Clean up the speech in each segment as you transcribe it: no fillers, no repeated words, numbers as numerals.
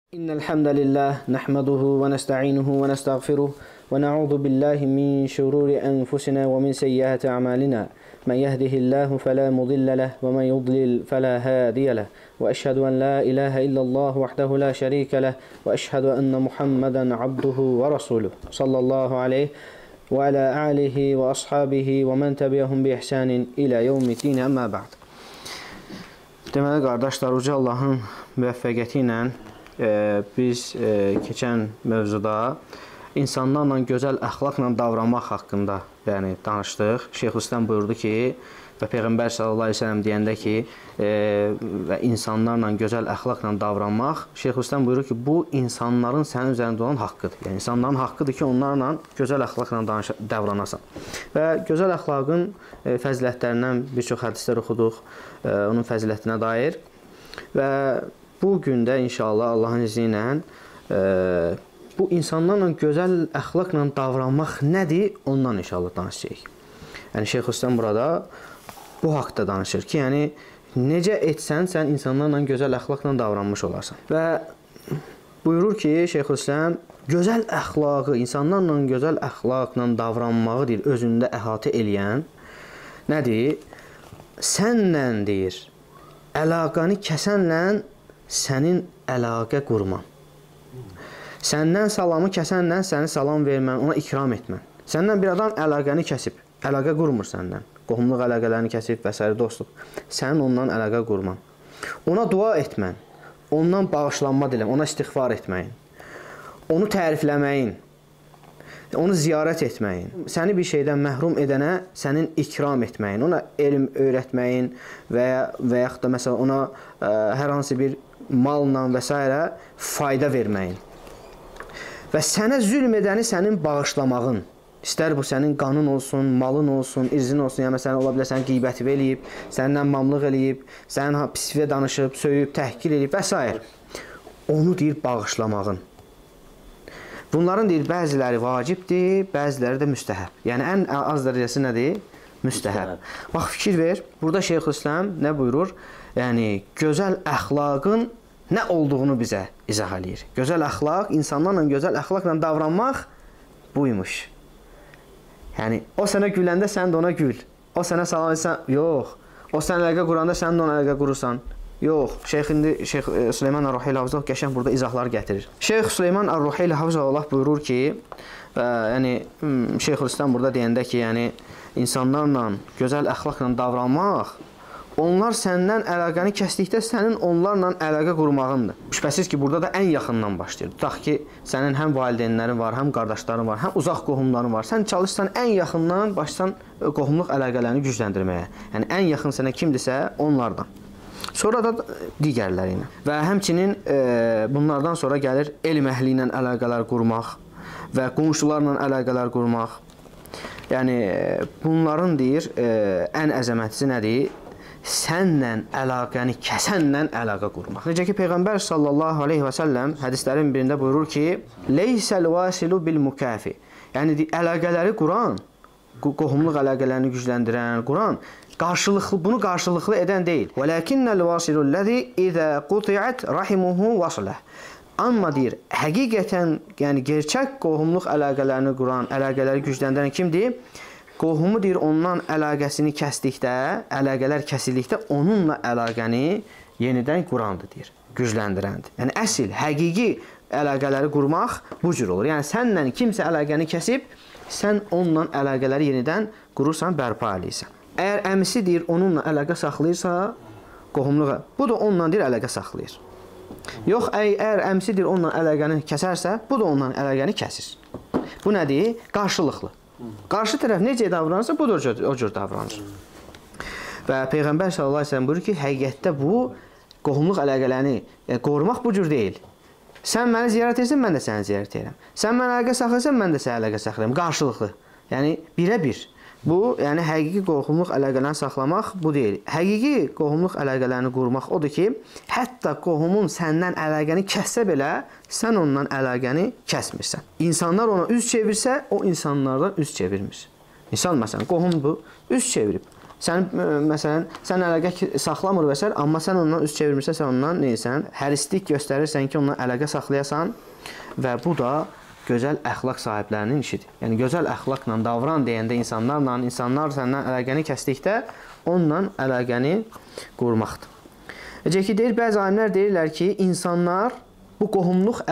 إن الحمد لله نحمده ونستعينه ونستغفره ونعوذ بالله من شرور أنفسنا ومن سيئات أعمالنا من يهده الله فلا مضل له ومن يضلل فلا هادي له وأشهد أن لا إله إلا الله وحده لا شريك له وأشهد أن محمدا عبده ورسوله صلى الله عليه وعلى آله وأصحابه ومن تبعهم بإحسان إلى يوم الدين أما بعد. Deməli qardaşlar, Uca Allahın müvəffəqiyyəti ilə biz keçən mövzuda insanlarla gözəl əxlaqla davranmaq haqqında danışdıq. Şeyxülislam buyurdu ki, və Peyğəmbər sallallahu əleyhi və səlləm deyəndə ki, və insanlarla gözəl əxlaqla davranmaq, Şeyxülislam buyurur ki, bu insanların sənin üzərində olan haqqıdır. Yəni insanların haqqıdır ki, onlarla gözəl əxlaqla davranasan. Və gözəl əxlaqın fəzilətlərindən bir çox hədislər oxuduq, onun fəzilətinə dair. Və bu gündə inşallah Allahın izni ilə bu insanlarla gözəl əxlaqla davranmaq nədir, ondan inşallah danışacağıq. Yəni Şeyxülislam burada bu haqda danışır ki, yəni necə etsən, sən insanlarla gözəl əxlaqla davranmış olarsan. Və buyurur ki, Şeyxülislam gözəl əxlaqı, insanlarla gözəl əxlaqla davranmağı deyir, özündə əhatə eləyən nədir? Sənlə deyir, əlaqəni kəsənlə sənin əlaqə qurman. Səndən salamı kəsənlə səni salam vermən, ona ikram etmən. Səndən bir adam əlaqəni kəsib, əlaqə qurmur səndən. Qohumluq əlaqələrini kəsib və s. dostluq. Sənin ondan əlaqə qurman. Ona dua etmən, ondan bağışlanma diləm, ona istiğfar etməyin, onu tərifləməyin, onu ziyarət etməyin, səni bir şeydən məhrum edənə sənin ikram etməyin, ona elm öyrətməyin və yaxud da məsələn ona hər hansı bir malla və s. fayda verməyin. Və sənə zülm edəni sənin bağışlamağın. İstər bu sənin qanın olsun, malın olsun, irzin olsun, yəni məsələn ola bilər sənin qeybət eləyib, səndən mamlıq eləyib, sənin pisvə danışıb, söyüb, təhqir eləyib və s. Onu deyir bağışlamağın. Bunların deyir bəziləri vacibdir, bəziləri də müstəhəb. Yəni ən az dərəcəsi nədir? Müstəhəb. Bax fikir ver, burada Şeyxülislam nə buyurur? Yəni gözəl əxlaqın nə olduğunu bizə izah eləyir. Gözəl əxlaq, insanlarla gözəl əxlaqla davranmaq buymuş. Yəni o sənə güləndə sən də ona gül. O sənə salam etsən, yox. O sənə əlaqə quranda sən də ona əlaqə qurursan. Yox. Şeyx Süleyman Ar-Ruheyl Hafizullah qəşəng burada izahlar gətirir. Şeyx Süleyman Ar-Ruheyl Hafizullah buyurur ki, yəni Şeyxülislam burada deyəndə ki, yəni insanlarla gözəl əxlaqla davranmaq, onlar səndən əlaqəni kəsdikdə sənin onlarla əlaqə qurmağındır. Şübhəsiz ki, burada da ən yaxından başlayır. Tutaq ki, sənin həm valideynlərin var, həm qardaşların var, həm uzaq qohumların var. Sən çalışsan ən yaxından başsan qohumluq əlaqələrini gücləndirməyə. Yəni ən yaxın sənə kimdirsə onlardan. Sonra da digərləri ilə. Və həmçinin bunlardan sonra gəlir elm əhli ilə əlaqələr qurmaq və qonşularla əlaqələr qurmaq. Yəni bunların deyir ən əzəmətlisi nədir? Sənlə əlaqəni kəsənlə əlaqə qurmaq. Necə ki, Peyğəmbər sallallahu aleyhi və səlləm hədislərin birində buyurur ki, Leysəl vasilu bil mukafi. Yəni, əlaqələri quran, qohumluq əlaqələrini gücləndirən, quran, bunu qarşılıqlı edən deyil. Vələkinnəl vasilu ləzi izə qutiət rahimuhu vasıləh. Amma deyir, həqiqətən, yəni gerçək qohumluq əlaqələrini quran, əlaqələri gücləndirən kimdir? Qohumu deyir, ondan əlaqəsini kəsdikdə, əlaqələr kəsildikdə onunla əlaqəni yenidən qurandır, deyir, gücləndirəndir. Yəni, əsl, həqiqi əlaqələri qurmaq bu cür olur. Yəni, sənlə kimsə əlaqəni kəsib, sən onunla əlaqələri yenidən qurursan, bərpa eləyirsən. Əgər əmisi deyir, onunla əlaqə saxlayırsa, qohumluğa, bu da onunla deyir, əlaqə saxlayır. Yox, əgər əmisi deyir, onunla əlaqəni kəsərsə, bu da onunla əlaqəni kəsir. Bu nədir? Qarşılıqlı. Qarşı tərəf necə davranırsa, bu da o cür davranır. Və Peyğəmbər sallallahu əleyhi və səlləm buyurur ki, həqiqətdə bu qohumluq əlaqələrini qorumaq bu cür deyil. Sən məni ziyarət etsən, mən də səni ziyarət edirəm. Sən mənə əlaqə saxlayırsan, mən də sənə əlaqə saxlayıram. Qarşılıqlı. Yəni birə-bir. Bu, yəni həqiqi qohumluq əlaqələrini saxlamaq bu deyil. Həqiqi qohumluq əlaqələrini qurmaq odur ki, hətta qohumun səndən əlaqəni kəssə belə, sən ondan əlaqəni kəsmirsən. İnsanlar ona üz çevirsə, o insanlardan üz çevirmir. İnsan məsələn, qohumdur, üz çevirib. Sən məsələn, sən əlaqə saxlamır və s. amma sən ondan üz çevirmirsən, sən ondan neysən? Hərislik göstərirsən ki, ondan əlaqə saxlayasan və bu da gözəl əxlaq sahiblərinin işidir. Yəni gözəl əxlaqla davran deyəndə insanlar səndən əlaqəni kəsdikdə onunla əlaqəni qurmaqdır. Necə ki deyir, bəzi alimlər deyirlər ki, insanlar bu qohumluq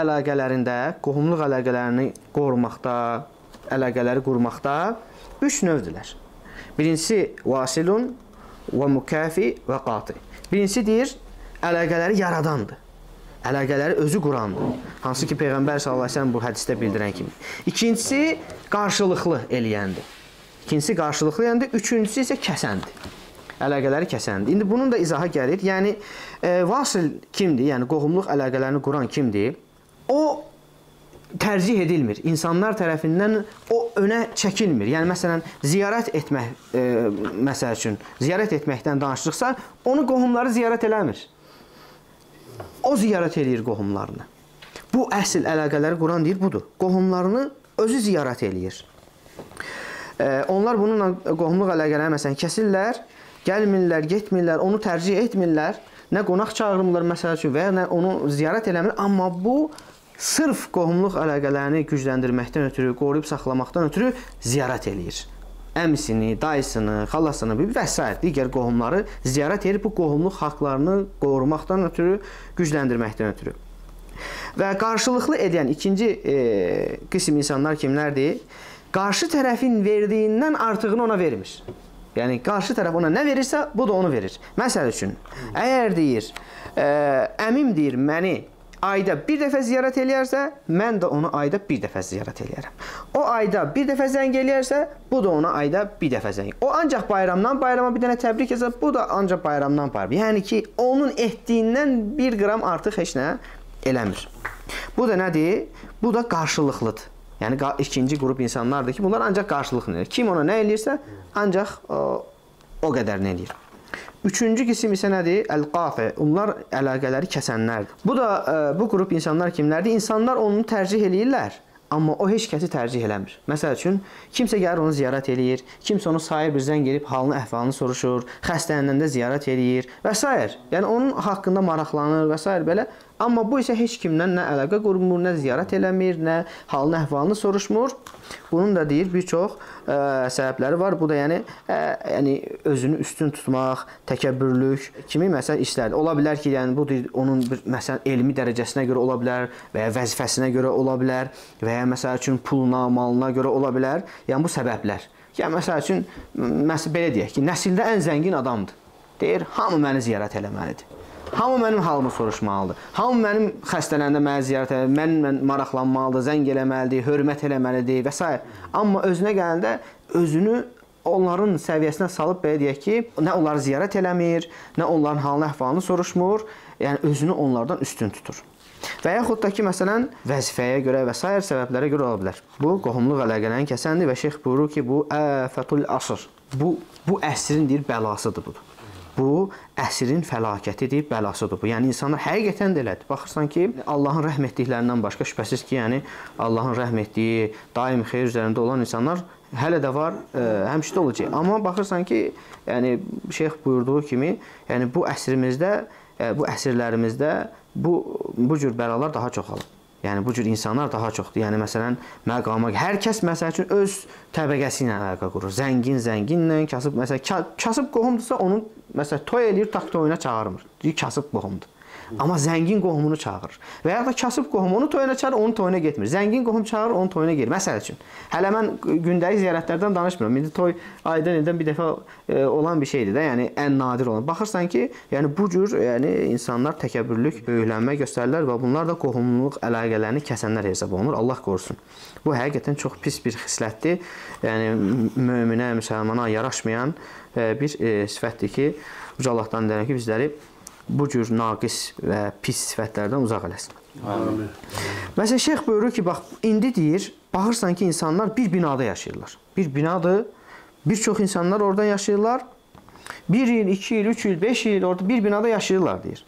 əlaqələrini qorumaqda, əlaqələri qurmaqda 3 növdürlər. Birincisi vasilun və mükafi və qati. Birincisi deyir, əlaqələri yaradandır. Əlaqələri özü qurandır. Hansı ki Peyğəmbər sallallahu əleyhi və səlləm bu hədisdə bildirən kimi. İkincisi qarşılıqlı eləyəndir. Üçüncüsü isə kəsəndir. Əlaqələri kəsəndir. İndi bunun da izahı gəlir. Yəni vasil kimdir? Yəni qohumluq əlaqələrini quran kimdir? O tərcih edilmir. İnsanlar tərəfindən o önə çəkilmir. Yəni məsələn ziyarət etmək məsəl üçün ziyarət etməkdən danışdıqsa, onu qohumları ziyarət eləmir. O ziyarət eləyir qohumlarını. Bu əsl əlaqələri quran deyir, budur. Qohumlarını özü ziyarət eləyir. Onlar bununla qohumluq əlaqələri məsələn kəsirlər, gəlmirlər, getmirlər, onu tərcih etmirlər, nə qonaq çağırmırlar məsəl üçün və ya nə onu ziyarət eləmir, amma bu sırf qohumluq əlaqələrini gücləndirməkdən ötürü, qoruyub saxlamaqdan ötürü ziyarət eləyir. Əmisini, dayısını, xalasını və s. digər qohumları ziyarət edib bu qohumluq haqlarını qorumaqdan ötürü, gücləndirməkdən ötürü. Və qarşılıqlı edən ikinci qism insanlar kimlərdir? Qarşı tərəfin verdiyindən artığını ona vermir. Yəni qarşı tərəf ona nə verirsə, bu da onu verir. Məsəl üçün, əgər deyir, əmim deyir məni ayda bir dəfə ziyarət eləyərsə, mən də onu ayda bir dəfə ziyarət eləyərəm. O ayda bir dəfə zəng eləyərsə, bu da ona ayda bir dəfə zəng. O ancaq bayramdan bayrama bir dənə təbrik etsə, bu da ancaq bayramdan bayrama. Yəni ki, onun etdiyindən 1 qram artıq heç nə eləmir. Bu da nədir? Bu da qarşılıqlıdır. Yəni ikinci qrup insanlardır ki, bunlar ancaq qarşılıqlı eləyir. Kim ona nə eləyirsə, ancaq o qədərini eləyir. Üçüncü qisim isə nədir? Əl-qafi. Onlar əlaqələri kəsənlərdir. Bu da bu qrup insanlar kimlərdir? İnsanlar onu tərcih eləyirlər, amma o heç kəsi tərcih eləmir. Məsəl üçün, kimsə gəlir onu ziyarət eləyir, kimsə onu sayır bir zəng gelib halını, əhvalını soruşur, xəstələndən də ziyarət eləyir və s. Yəni onun haqqında maraqlanır və s. belə. Amma bu isə heç kimdən nə əlaqə qurmur, nə ziyarət eləmir, nə halını, əhvalını soruşmur. Bunun da deyir bir çox səbəbləri var. Bu da yəni özünü üstün tutmaq, təkəbbürlük kimi məsəl işlərdir. Ola bilər ki, yəni bu onun bir məsələn elmi dərəcəsinə görə ola bilər və ya vəzifəsinə görə ola bilər və ya məsəl üçün puluna, malına görə ola bilər. Yəni bu səbəblər. Yəni məsəl üçün belə deyək ki, nəsildə ən zəngin adamdır. Deyir, hamı məni ziyarət eləməlidir. Hamı mənim halımı soruşmalıdır. Hamı mənim xəstələndə məni ziyarət eləməlidir, mənimlə maraqlanmalıdır, zəng eləməlidir, hörmət eləməlidir və s. Amma özünə gələndə özünü onların səviyyəsinə salıb belə deyək ki, nə onları ziyarət eləmir, nə onların halını, əhvalını soruşmur, yəni özünü onlardan üstün tutur. Və yaxud da ki, məsələn, vəzifəyə görə və s. səbəblərə görə ola bilər. Bu, qohumluq əlaqələrini kəsəndir və şeyx buyurur ki, bu əfətul asr. Bu əsrin deyir, bəlasıdır budur. Bu, əsrin fəlakətidir, bəlasıdır bu. Yəni, insanlar həqiqətən də elədir. Baxırsan ki, Allahın rəhm etdiklərindən başqa şübhəsiz ki, yəni, Allahın rəhm etdiyi, daim xeyir üzərində olan insanlar hələ də var, həmişə olacaq. Amma baxırsan ki, yəni, şeyx buyurduğu kimi, yəni, bu əsrimizdə, bu əsrlərimizdə bu cür bəlalar daha çoxalır. Yəni, bu cür insanlar daha çoxdur. Yəni, məsələn, məqama, hər kəs, məsəl üçün, öz təbəqəsi ilə əlaqə qurur. Zənginlə, kasıb, məsələn, kasıb qohumdursa, onu, məsələn, toy eləyir, tak toyuna çağırmır. Deyir, kasıb qohumdur. Amma zəngin qohumunu çağırır. Və ya da kasıb qohum onu toyuna çağırır, onun toyuna getmir. Zəngin qohum çağırır, onun toyuna gedir. Məsəl üçün, hələ mən gündəlik ziyarətlərdən danışmıram. İndi toy aydan ildən bir dəfə olan bir şeydir də, yəni ən nadir olan. Baxırsan ki, yəni bu cür insanlar təkəbbürlük, böyüklənmə göstərirlər və bunlar da qohumluq əlaqələrini kəsənlər hesab olunur. Allah qorusun. Bu həqiqətən çox pis bir xislətdir. Yəni möminə, müsəlmana yaraşmayan bir sifətdir ki, Uca Allahdan deyirəm ki, bizləri bu cür naqis və pis sifətlərdən uzaq eləsin. Amin. Məsələn, şeyx buyurur ki, bax, indi deyir, baxırsan ki, insanlar bir binada yaşayırlar. Bir binadır, bir çox insanlar oradan yaşayırlar. 1 il, 2 il, 3 il, 5 il orada bir binada yaşayırlar, deyir.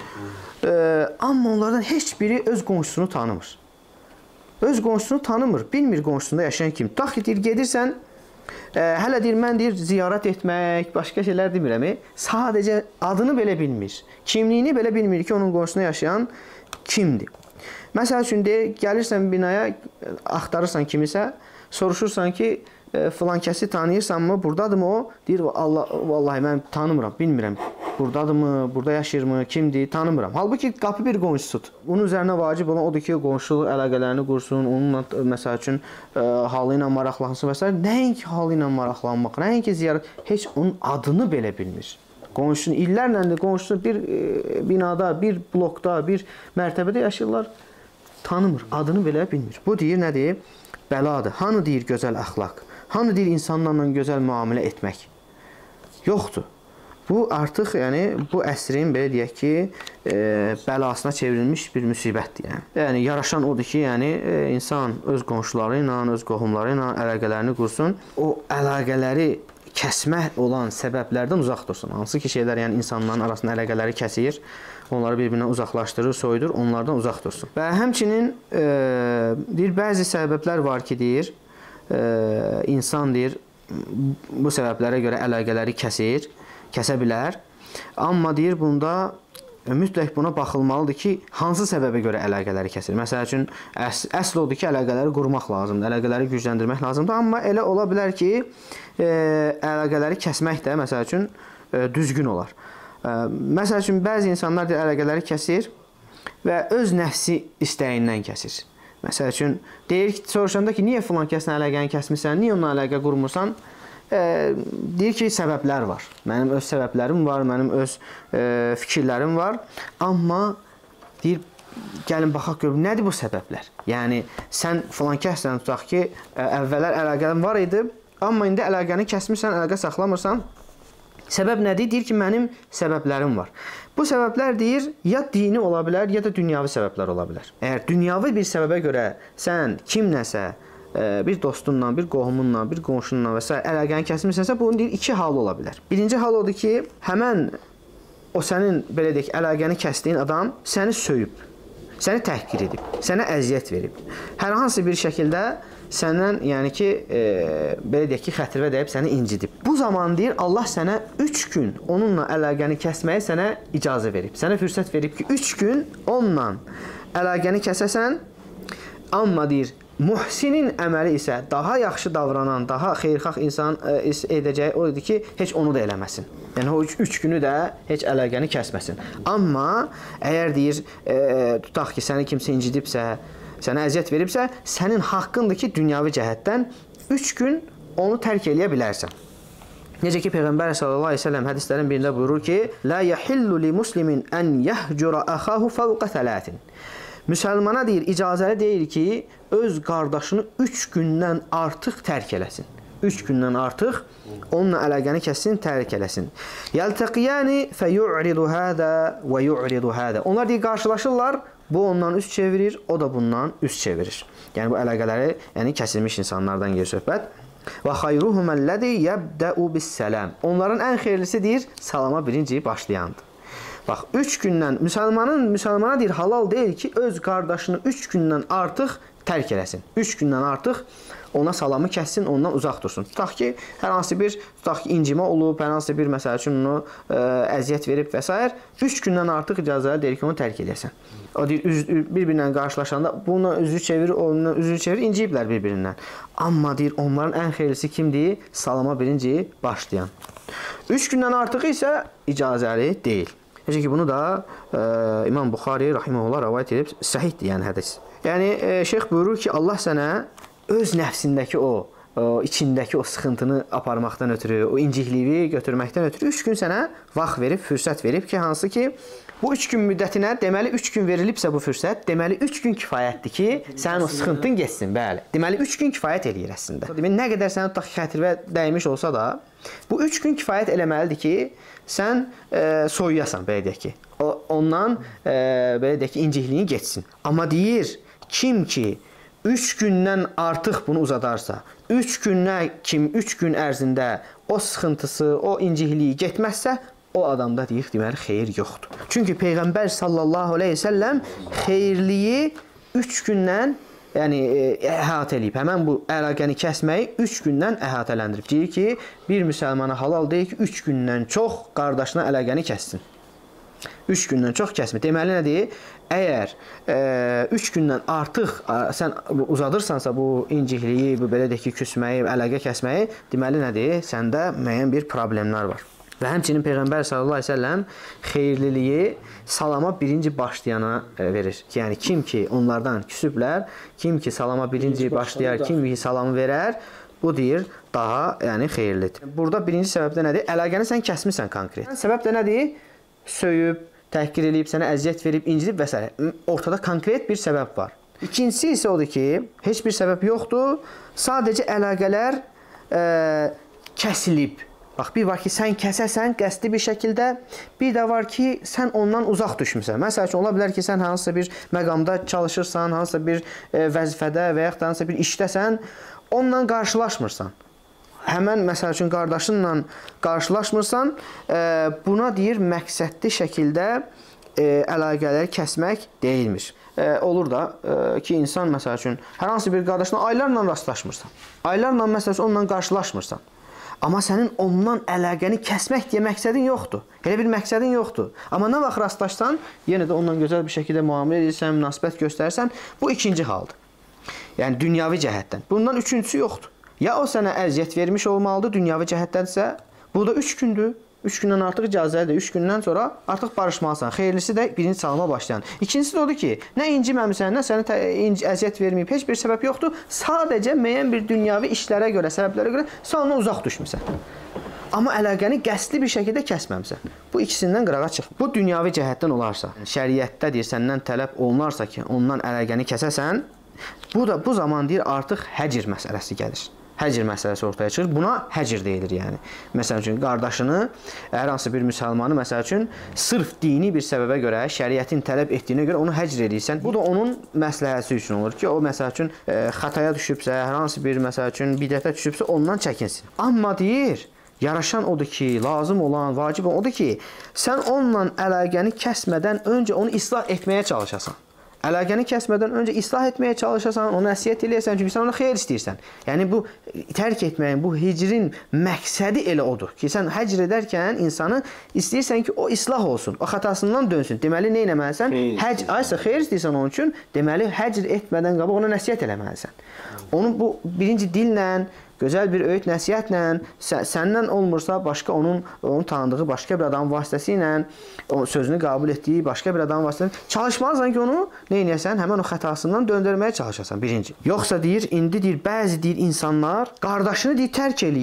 Amma onlardan heç biri öz qonşusunu tanımır. Öz qonşusunu tanımır, bilmir qonşusunda yaşayan kim. Dax deyir, gedirsən, Hələ deyir, mən deyir, ziyarət etmək, başqa şeylər demirəm. Sadəcə adını belə bilmir. Kimliyini belə bilmir ki, onun qonşusunda yaşayan kimdir. Məsəl üçün deyir, gəlirsən binaya, axtarırsan kimisə, soruşursan ki, filan kəsi tanıyırsanmı, buradadırmı o? Deyir, vallahi mən tanımıram, bilmirəm. Buradadırmı, burada yaşayırmı, kimdir, tanımıram. Halbuki qapı bir qonşusudur. Bunun üzərinə vacib olan odur ki, qonşuluq əlaqələrini qursun, onunla, məsəl üçün, halı ilə maraqlansın və s. Nəinki halı ilə maraqlanmaq, nəinki ziyarət, heç onun adını belə bilmir. Qonşusunun, illərlə də qonşusu bir binada, bir blokda, bir mərtəbədə yaşayırlar, tanımır, adını belə bilmir. Bu deyir, nədir? Bəladır. Hanı deyir gözəl əxlaq? Hanı deyir insanlarla gözəl müamilə etmək? Yoxdur. Bu artıq, yəni bu əsrin belə deyək ki, bəlasına çevrilmiş bir müsibətdir. Yəni yaraşan odur ki, yəni insan öz qonşuları ilə, öz qohumları ilə əlaqələrini qursun. O əlaqələri kəsmək olan səbəblərdən uzaq dursun. Hansı ki şeylər, yəni insanların arasında əlaqələri kəsir, onları bir-birindən uzaqlaşdırır, soyudur, onlardan uzaq dursun. Və həmçinin deyir, bəzi səbəblər var ki, deyir, insan deyir, bu səbəblərə görə əlaqələri kəsə bilər. Amma deyir, bunda mütləq buna baxılmalıdır ki, hansı səbəbə görə əlaqələri kəsir. Məsəl üçün, əsl odur ki, əlaqələri qurmaq lazımdır, əlaqələri gücləndirmək lazımdır. Amma elə ola bilər ki, əlaqələri kəsmək də, məsəl üçün, düzgün olar. Məsəl üçün, bəzi insanlar əlaqələri kəsir və öz nəfsi istəyindən kəsir. Məsəl üçün, deyir ki, soruşanda ki, niyə filan kəslə əlaqəni kəsmirsən, niyə onunla əlaqə qurmursan? Deyir ki, səbəblər var. Mənim öz səbəblərim var, mənim öz fikirlərim var. Amma deyir, gəlin baxaq görüm, nədir bu səbəblər? Yəni, sən filan kəslə tutaq ki, əvvəllər əlaqən var idi, amma indi əlaqəni kəsmirsən, əlaqə saxlamırsan. Səbəb nədir? Deyir ki, mənim səbəblərim var. Bu səbəblər deyir, ya dini ola bilər, ya da dünyavi səbəblər ola bilər. Əgər dünyavi bir səbəbə görə sən kimləsə, bir dostunla, bir qohumunla, bir qonşunla və s. əlaqəni kəsmirsənsə, bunun deyir, iki halı ola bilər. Birinci hal odur ki, həmən o sənin, belə deyək, əlaqəni kəsdiyin adam səni söyüb, səni təhqir edib, sənə əziyyət verib. Hər hansı bir şəkildə səndən, yəni ki, belə deyək ki, xətirvə dəyib səni incidib. Bu zaman deyir, Allah sənə 3 gün onunla əlaqəni kəsməyə sənə icazə verib. Sənə fürsət verib ki, 3 gün onunla əlaqəni kəsəsən, amma deyir, muhsinin əməli isə daha yaxşı davranan, daha xeyirxah insan edəcəyi odur ki, heç onu da eləməsin. Yəni, o 3 günü də heç əlaqəni kəsməsin. Amma əgər deyir, tutaq ki, səni kimsə incidibsə, sənə əziyyət veribsə, sənin haqqındır ki, dünyavi cəhətdən 3 gün onu tərk eləyə bilərsən. Necə ki, Peyğəmbər sallallahu əleyhi və səlləm hədislərin birində buyurur ki, "La yahillu li muslimin an yahjura axahu fawqa thalathin." Müsəlmana deyir, icazəli deyil ki, öz qardaşını 3 gündən artıq tərk eləsin. 3 gündən artıq onunla əlaqəni kəssin, tərk eləsin. Yəltəqiyani fəyu'ridu hada və yu'ridu hada. Onlar deyir, qarşılaşırlar, bu ondan üst çevirir, o da bundan üst çevirir. Yəni bu əlaqələri, yəni kəsilmiş insanlardan gedir söhbət. Və xayruhuməlləzi yəbdəu bis-səlam. Onların ən xeyirlisi deyir, salama birinci başlayandır. Bax, 3 gündən müsəlmana deyir, halal deyil ki, öz qardaşını 3 gündən artıq tərk eləsin. 3 gündən artıq ona salamı kəssin, ondan uzaq dursun. Tutaq ki, hər hansı bir incimə olub, hər hansı bir məsəl üçün onu əziyyət verib və s. 3 gündən artıq icazəli deyir ki, onu tərk edəsən. O deyir, bir-birindən qarşılaşanda buna üzü çevirir, onunla üzü çevirir, inciyiblər bir-birindən. Amma deyir, onların ən xeyirlisi kimdir? Salama birinci başlayan. 3 gündən artıq isə icazəli deyil. Necə ki, bunu da İmam Buxari rahimehullah rəvayət edib, səhihdir yəni hədis. Yəni, şeyx buyurur ki, Allah sənə öz nəfsindəki içindəki o sıxıntını aparmaqdan ötürü, o incikliyi götürməkdən ötürü 3 gün sənə vaxt verib, fürsət verib ki, hansı ki, bu 3 gün müddətinə, deməli 3 gün verilibsə bu fürsət, deməli 3 gün kifayətdir ki, sənin o sıxıntın geçsin, bəli. Deməli 3 gün kifayət eləyir əslində. Deməli, nə qədər sənə xətirvə dəymiş olsa da, bu 3 gün kifayət eləməlidir ki, sən soyuyasan, belə deyək ki. Ondan, belə deyək ki, incikliyin geçsin. Amma deyir, kim ki, 3 gündən artıq bunu uzadarsa, 3 gün ərzində o sıxıntısı, o incikliyi getməzsə, o adamda deyir, deməli, xeyir yoxdur. Çünki Peyğəmbər sallallahu aleyhi ve selləm xeyirliyi 3 gündən yəni əhatə eləyib. Həmən bu əlaqəni kəsməyi 3 gündən əhatələndirib. Deyir ki, bir müsəlmana halal deyir ki, 3 gündən çox qardaşına əlaqəni kəssin. 3 gündən çox kəsmir. Deməli nədir? Əgər 3 gündən artıq sən uzadırsansa bu incikliyi, bu belə deyək ki, küsməyi, əlaqə kəsməyi, deməli nədir? Səndə müəyyən bir problemlər var. Və həmçinin Peyğəmbər sallallahu əleyhi və səlləm xeyirliliyi salama birinci başlayana verir. Yəni kim ki onlardan küsüblər, kim ki salama birinci başlayar, kim ki salamı verər, bu deyir daha yəni xeyirlidir. Burada birinci səbəb də nədir? Əlaqəni sən kəsmirsən konkret. Səbəb də nədir? Söyüb, təhqir eləyib, sənə əziyyət verib, incidib və s. Ortada konkret bir səbəb var. İkincisi isə odur ki, heç bir səbəb yoxdur, sadəcə əlaqələr kəsilib. Bax, bir var ki, sən kəsəsən qəsdi bir şəkildə, bir də var ki, sən ondan uzaq düşmüsən. Məsəl üçün, ola bilər ki, sən hansısa bir məqamda çalışırsan, hansısa bir vəzifədə və yaxud da hansısa bir işdəsən, onunla qarşılaşmırsan. Həmən, məsəl üçün, qardaşınla qarşılaşmırsan, buna deyir, məqsədli şəkildə əlaqələri kəsmək deyilmiş. Olur da ki, insan, məsəl üçün, hər hansı bir qardaşına aylarla rastlaşmırsan. Aylarla, məsəl üçün, onunla qarşılaşmırsan. Amma sənin ondan əlaqəni kəsmək deyə məqsədin yoxdur. Elə bir məqsədin yoxdur. Amma nə vaxt rastlaşsan, yenə də ondan gözəl bir şəkildə müamilə edirsən, münasibət göstərsən, bu ikinci haldır. Yəni, dünyavi cəhətdən. Bundan üçüncüsü yoxdur. Ya o sənə əziyyət vermiş olmalıdır, dünyavi cəhətdənsə, bu da 3 gündür. 3 gündən artıq icazəlidir. 3 gündən sonra artıq barışmalısan. Xeyirlisi də birinci salama başlayan. İkincisi də odur ki, nə inciməmisən, nə sənə əziyyət verməyib, heç bir səbəb yoxdur. Sadəcə müəyyən bir dünyavi işlərə görə, səbəblərə görə sən ondan uzaq düşmüsən. Amma əlaqəni qəsdli bir şəkildə kəsməmsən. Bu ikisindən qırağa çıx. Bu dünyavi cəhətdən olarsa, şəriətdə deyir, səndən tələb olunarsa ki, ondan əlaqəni kəsəsən, bu zaman deyir, artıq həcr məsələsi gəlir. Həcr məsələsi ortaya çıxır. Buna həcr deyilir, yəni. Məsəl üçün, qardaşını, hər hansı bir müsəlmanı, məsəl üçün, sırf dini bir səbəbə görə, şəriətin tələb etdiyinə görə onu həcr edirsən. Bu da onun məsləhəsi üçün olur ki, o, məsəl üçün, xataya düşübsə, hər hansı bir, məsəl üçün, bidətə düşübsə, ondan çəkinsin. Amma deyir, yaraşan odur ki, lazım olan, vacib olan odur ki, sən onunla əlaqəni kəsmədən öncə onu islah etməyə çalışasan. Əlaqəni kəsmədən öncə islah etməyə çalışasan, ona nəsihət eləyəsən, çünki sən ona xeyir istəyirsən. Yəni, bu tərk etməyin, bu hicrin məqsədi elə odur ki, sən həcr edərkən insanı istəyirsən ki, o islah olsun, o xatasından dönsün. Deməli, nə etməlisən? Aysa xeyir istəyirsən onun üçün, deməli, həcr etmədən qabaq ona nəsihət eləməlisən. Onu bu birinci dillə, gözəl bir öyüd nəsihətlə, səndən olmursa, başqa onun tanıdığı başqa bir adam vasitəsilə, sözünü qəbul etdiyi başqa bir adam vasitəsilə çalışmalısan ki, onu nə edəsən, həmən o xətasından döndürməyə çalışasan, birinci. Yoxsa deyir, indi deyir, bəzi deyir, insanlar qardaşını deyir,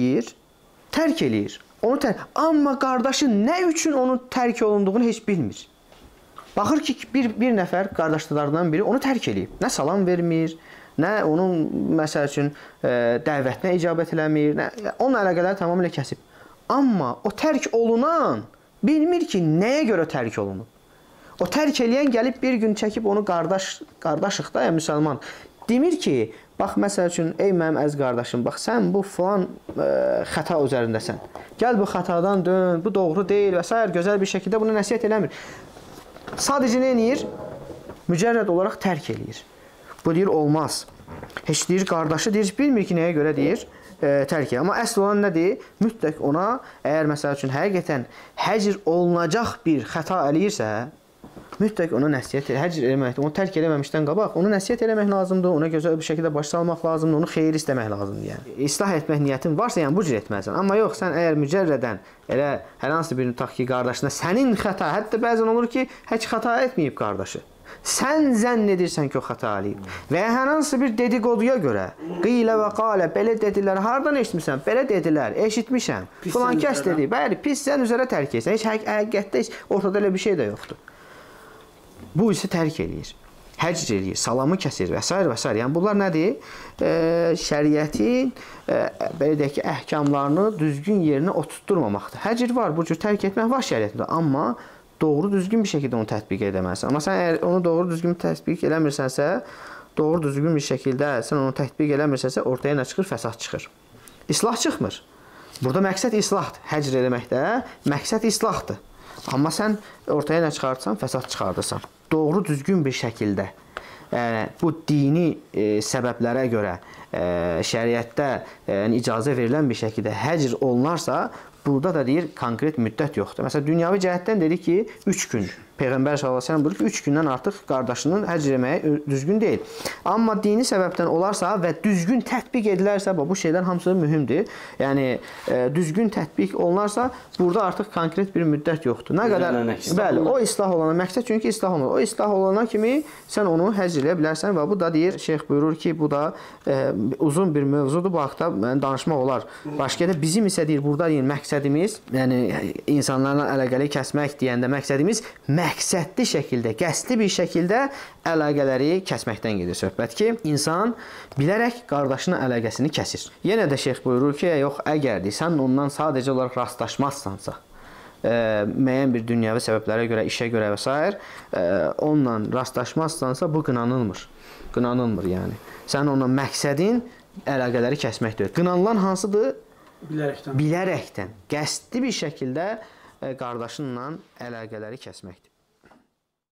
tərk eləyir. Amma qardaşı nə üçün onun tərk olunduğunu heç bilmir. Baxır ki, bir nəfər qardaşlarından biri onu tərk eləyib. Nə salam vermir, nə onun, məsəl üçün, dəvətinə icabət eləmir, onun əlaqələri tamamilə kəsib. Amma o tərk olunan bilmir ki, nəyə görə tərk olunub. O tərk eləyən gəlib bir gün çəkib onu qardaşıq da, yəni müsəlman. Demir ki, bax, məsəl üçün, ey mənim əziz qardaşım, bax, sən bu filan xəta üzərindəsən. Gəl bu xətadan dön, bu doğru deyil və s. Gözəl bir şəkildə bunu nəsihət eləmir. Sadəcə nə eləyir? Mücərrəd olaraq tərk eləyir. Bu deyir, olmaz. Heç deyir, qardaşı deyir, bilmir ki, nəyə görə deyir, tərk edir. Amma əsl olan nədir? Mütləq ona, əgər məsəl üçün, həqiqətən həcr olunacaq bir xəta eləyirsə, mütləq ona nəsihət həcr eləməkdir. Onu tərk eləməmişdən qabaq, onu nəsihət eləmək lazımdır, ona gözəl bir şəkildə baş salmaq lazımdır, onu xeyir istəmək lazımdır. Yəni. İslah etmək niyyətin varsa, yəni bu cür etməlisən. Amma yox, sən əgər mücərrədən elə hər hansı bir tutaq ki, qardaşına sənin xəta, hətta bəzən olur ki, heç xəta etməyib qardaşı. Sən zənn edirsən ki, o xəta eləyib. Və hər hansı bir dedikoduya görə, qilə və qalə, belə dedilər, hardan eşitmirsən, belə dedilər, eşitmişəm, filan kəs dedi, bəli, pis sən üzərə tərk etsən, heç həqiqətdə heç ortada elə bir şey də yoxdur. Bu isə tərk eləyir, həcr eləyir, salamı kəsir və s. və s. Yəni, bunlar nədir? Şəriətin, belə deyək ki, əhkamlarını düzgün yerinə oturtdurmamaqdır. Həcr var, bu cür tərk etmək var şəriətində, amma doğru düzgün bir şəkildə onu tətbiq edəməlisən. Amma sən əgər onu doğru düzgün tətbiq eləmirsənsə, doğru düzgün bir şəkildə sən onu tətbiq eləmirsənsə, ortaya nə çıxır? Fəsad çıxır. İslah çıxmır. Burada məqsəd islahdır. Həcr eləməkdə məqsəd islahdır. Amma sən ortaya nə çıxartsan? Fəsad çıxardırsan. Doğru düzgün bir şəkildə bu dini səbəblərə görə şəriətdə icazə verilən bir şəkildə həcr olunarsa, burada da deyir konkret müddət yoxdur. Məsələn, dünyavi cəhətdən dedik ki, 3 gün. Peyğəmbər sallallahu əleyhi və səlləm buyurur ki, 3 gündən artıq qardaşının həcc etməyi düzgün deyil. Amma dini səbəbdən olarsa və düzgün tətbiq edilərsə, bu şeylər hamısı mühümdür. Yəni düzgün tətbiq olunarsa, burada artıq konkret bir müddət yoxdur. Nə qədər bəli, o islah olana məqsəd çünki islah olunur. O islah olana kimi sən onu həcc edə bilərsən və bu da deyir, şeyx buyurur ki, bu da uzun bir mövzudur. Bu haqqda danışmaq olar. Başqa da bizim isə deyir, burada deyir məqsədimiz, yəni insanlarla əlaqəli kəsmək deyəndə məqsədimiz məqsədli şəkildə, qəsdli bir şəkildə əlaqələri kəsməkdən gedir söhbət ki, insan bilərək qardaşının əlaqəsini kəsir. Yenə də şeyx buyurur ki, yox, əgər sən ondan sadəcə olaraq rastlaşmazsansa, müəyyən bir dünyavi səbəblərə görə, işə görə və s. onunla rastlaşmazsansa, bu qınanılmır. Qınanılmır yəni. Sən onunla məqsədin əlaqələri kəsmək deyil. Qınanılan hansıdır? Bilərəkdən, qəsdli bir şəkildə qardaşınla əlaqələri kəsməkdir.